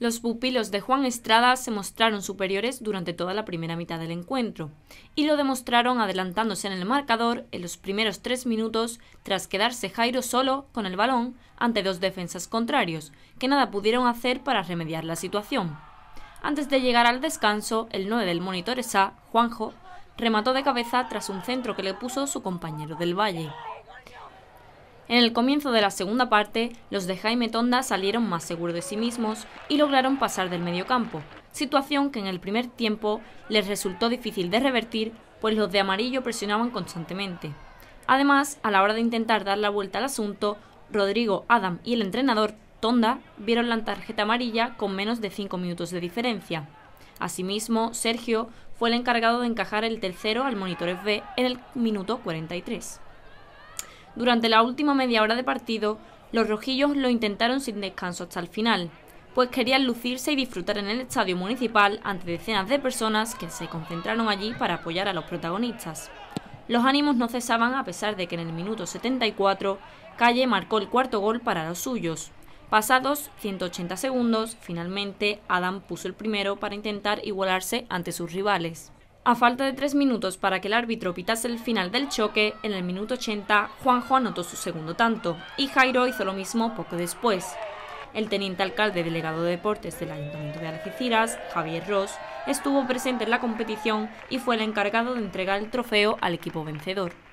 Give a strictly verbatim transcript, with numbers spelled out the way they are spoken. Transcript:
Los pupilos de Juan Estrada se mostraron superiores durante toda la primera mitad del encuentro, y lo demostraron adelantándose en el marcador en los primeros tres minutos tras quedarse Jairo solo con el balón ante dos defensas contrarios, que nada pudieron hacer para remediar la situación. Antes de llegar al descanso, el nueve del Monitor S A, Juanjo, remató de cabeza tras un centro que le puso su compañero del Valle. En el comienzo de la segunda parte, los de Jaime Tonda salieron más seguros de sí mismos y lograron pasar del mediocampo, situación que en el primer tiempo les resultó difícil de revertir, pues los de amarillo presionaban constantemente. Además, a la hora de intentar dar la vuelta al asunto, Rodrigo, Adam y el entrenador Tonda vieron la tarjeta amarilla con menos de cinco minutos de diferencia. Asimismo, Sergio fue el encargado de encajar el tercero al Monitores B en el minuto cuarenta y tres. Durante la última media hora de partido, los rojillos lo intentaron sin descanso hasta el final, pues querían lucirse y disfrutar en el estadio municipal ante decenas de personas que se concentraron allí para apoyar a los protagonistas. Los ánimos no cesaban a pesar de que en el minuto setenta y cuatro, Calle marcó el cuarto gol para los suyos. Pasados ciento ochenta segundos, finalmente Adam puso el primero para intentar igualarse ante sus rivales. A falta de tres minutos para que el árbitro pitase el final del choque, en el minuto ochenta, Juanjo anotó su segundo tanto, y Jairo hizo lo mismo poco después. El teniente alcalde delegado de deportes del Ayuntamiento de Algeciras, Javier Ros, estuvo presente en la competición y fue el encargado de entregar el trofeo al equipo vencedor.